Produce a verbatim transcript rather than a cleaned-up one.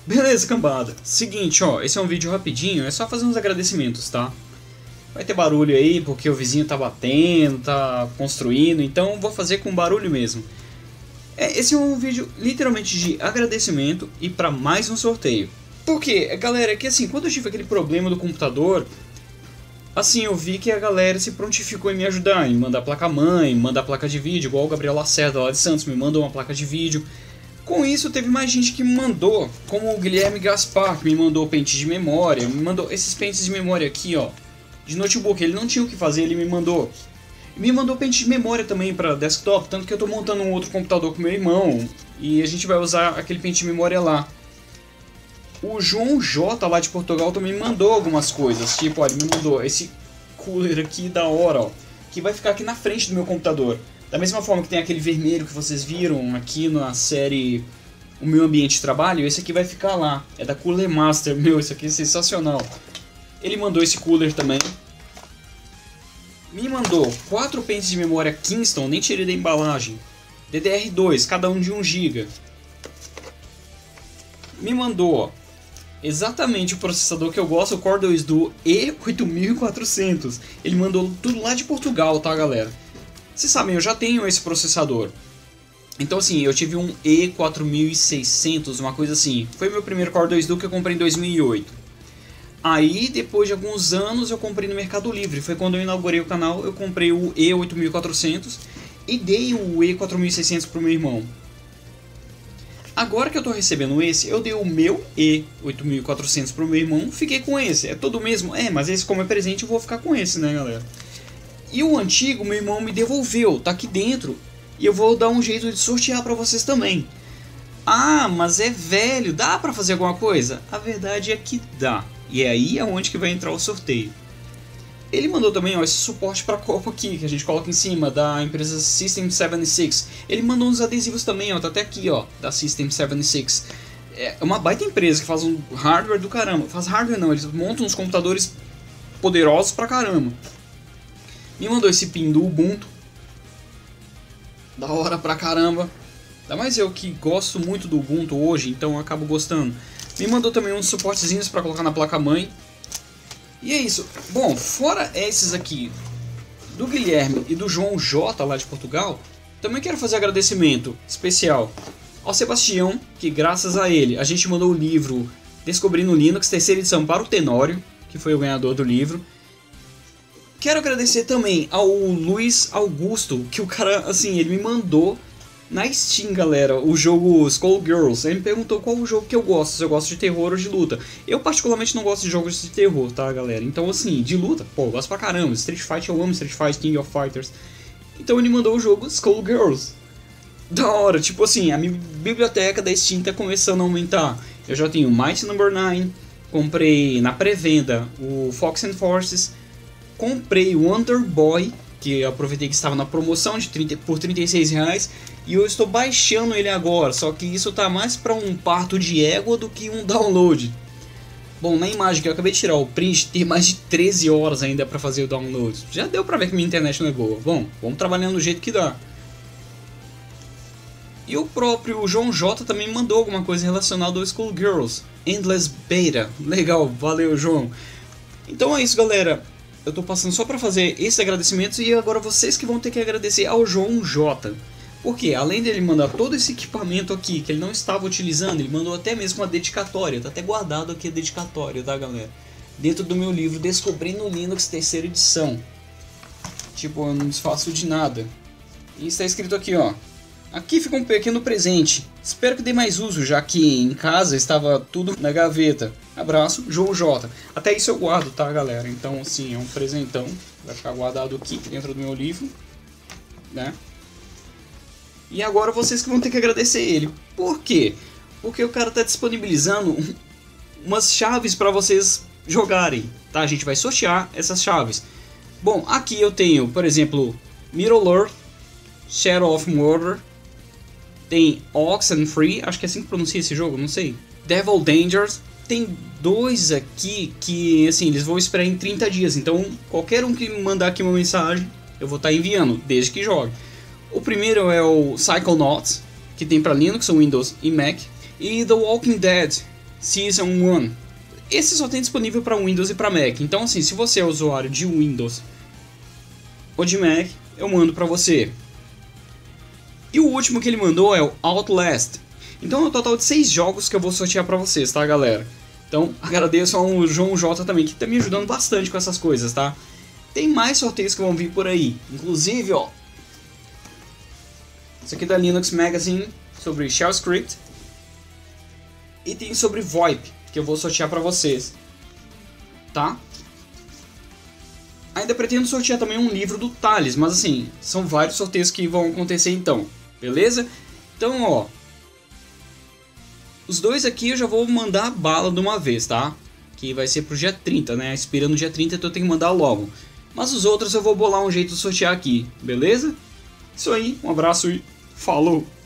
Beleza, cambada. Seguinte, ó, esse é um vídeo rapidinho, é só fazer uns agradecimentos, tá? Vai ter barulho aí, porque o vizinho tá batendo, tá construindo, então vou fazer com barulho mesmo. É, esse é um vídeo literalmente de agradecimento e pra mais um sorteio. Por quê? Galera, é que assim, quando eu tive aquele problema do computador, assim, eu vi que a galera se prontificou em me ajudar, em mandar placa-mãe, mandar placa de vídeo, igual o Gabriel Lacerda lá de Santos me mandou uma placa de vídeo. Com isso, teve mais gente que me mandou, como o Guilherme Gaspar, que me mandou pente de memória, me mandou esses pentes de memória aqui, ó, de notebook. Ele não tinha o que fazer, ele me mandou. Me mandou pente de memória também para desktop, tanto que eu tô montando um outro computador com meu irmão, e a gente vai usar aquele pente de memória lá. O João J lá de Portugal também me mandou algumas coisas, tipo, olha, ele me mandou esse cooler aqui da hora, ó, que vai ficar aqui na frente do meu computador. Da mesma forma que tem aquele vermelho que vocês viram aqui na série O Meu Ambiente de Trabalho, esse aqui vai ficar lá. É da Cooler Master, meu, isso aqui é sensacional. Ele mandou esse cooler também. Me mandou quatro pentes de memória Kingston, nem tirei da embalagem. D D R dois, cada um de um giga. Me mandou, ó, exatamente o processador que eu gosto, o Core dois Duo E oito mil e quatrocentos. Ele mandou tudo lá de Portugal, tá, galera? Vocês sabem, eu já tenho esse processador. Então assim, eu tive um E quatro mil e seiscentos, uma coisa assim. Foi meu primeiro Core dois Duo que eu comprei em dois mil e oito. Aí, depois de alguns anos, eu comprei no Mercado Livre. Foi quando eu inaugurei o canal, eu comprei o E oito mil e quatrocentos e dei o E quatro mil e seiscentos pro meu irmão. Agora que eu tô recebendo esse, eu dei o meu E oito mil e quatrocentos pro meu irmão, fiquei com esse. É todo o mesmo? É, mas esse como é presente eu vou ficar com esse, né, galera? E o antigo, meu irmão me devolveu, tá aqui dentro. E eu vou dar um jeito de sortear pra vocês também. Ah, mas é velho, dá pra fazer alguma coisa? A verdade é que dá. E é aí aonde que vai entrar o sorteio. Ele mandou também, ó, esse suporte pra copo aqui, que a gente coloca em cima, da empresa System setenta e seis. Ele mandou uns adesivos também, ó, tá até aqui, ó, da System setenta e seis. É uma baita empresa que faz um hardware do caramba. Faz hardware não, eles montam uns computadores poderosos pra caramba. Me mandou esse pin do Ubuntu. Da hora pra caramba. Ainda mais eu que gosto muito do Ubuntu hoje, então eu acabo gostando. Me mandou também uns suportezinhos pra colocar na placa-mãe. E é isso. Bom, fora esses aqui do Guilherme e do João J lá de Portugal, também quero fazer agradecimento especial ao Sebastião, que graças a ele a gente mandou o livro Descobrindo Linux, terceira edição, para o Tenório, que foi o ganhador do livro. Quero agradecer também ao Luiz Augusto, que o cara, assim, ele me mandou na Steam, galera, o jogo Skullgirls. Ele me perguntou qual o jogo que eu gosto, se eu gosto de terror ou de luta. Eu particularmente não gosto de jogos de terror, tá, galera? Então, assim, de luta, pô, eu gosto pra caramba. Street Fighter, eu amo Street Fighter, King of Fighters. Então ele mandou o jogo Skullgirls. Da hora, tipo assim, a minha biblioteca da Steam tá começando a aumentar. Eu já tenho Might Number nove, comprei na pré-venda o Fox and Forces, comprei o Wonder Boy, que eu aproveitei que estava na promoção de trinta, por trinta e seis reais, e eu estou baixando ele agora, só que isso tá mais para um parto de égua do que um download. Bom, na imagem que eu acabei de tirar o print, tem mais de treze horas ainda para fazer o download. Já deu para ver que minha internet não é boa. Bom, vamos trabalhando do jeito que dá. E o próprio João J também mandou alguma coisa relacionada ao Skullgirls. Endless Beta. Legal, valeu, João. Então é isso, galera. Eu tô passando só pra fazer esses agradecimentos e agora vocês que vão ter que agradecer ao João J. Porque além dele mandar todo esse equipamento aqui que ele não estava utilizando, ele mandou até mesmo uma dedicatória. Tá até guardado aqui a dedicatória, tá, galera? Dentro do meu livro Descobrindo Linux, terceira edição. Tipo, eu não desfaço de nada. E está escrito aqui, ó. Aqui fica um pequeno presente. Espero que dê mais uso, já que em casa estava tudo na gaveta. Abraço, João J. Até isso eu guardo, tá, galera? Então, assim, é um presentão. Vai ficar guardado aqui dentro do meu livro, né? E agora vocês que vão ter que agradecer ele. Por quê? Porque o cara tá disponibilizando umas chaves para vocês jogarem, tá? A gente vai sortear essas chaves. Bom, aqui eu tenho, por exemplo, Middle-earth, Shadow of Mordor. Tem Oxenfree, acho que é assim que pronuncia esse jogo, não sei. Devil Dangers. Tem dois aqui que, assim, eles vão esperar em trinta dias. Então, qualquer um que me mandar aqui uma mensagem, eu vou estar enviando, desde que jogue. O primeiro é o Psychonauts, que tem para Linux, Windows e Mac. E The Walking Dead, Season um. Esse só tem disponível para Windows e para Mac. Então assim, se você é usuário de Windows ou de Mac, eu mando para você. E o último que ele mandou é o Outlast. Então é um total de seis jogos que eu vou sortear para vocês, tá, galera? Então agradeço ao João J também, que tá me ajudando bastante com essas coisas, tá? Tem mais sorteios que vão vir por aí. Inclusive, ó, isso aqui é da Linux Magazine, sobre Shell Script. E tem sobre VoIP, que eu vou sortear pra vocês, tá? Ainda pretendo sortear também um livro do Thales, mas assim, são vários sorteios que vão acontecer então, beleza? Então, ó, os dois aqui eu já vou mandar bala de uma vez, tá? Que vai ser pro dia trinta, né? Expira no dia trinta, então eu tenho que mandar logo. Mas os outros eu vou bolar um jeito de sortear aqui, beleza? Isso aí, um abraço e falou!